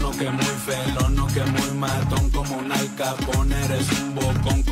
uno que muy felón, no que muy matón como un Al Capone. Eres un bocón.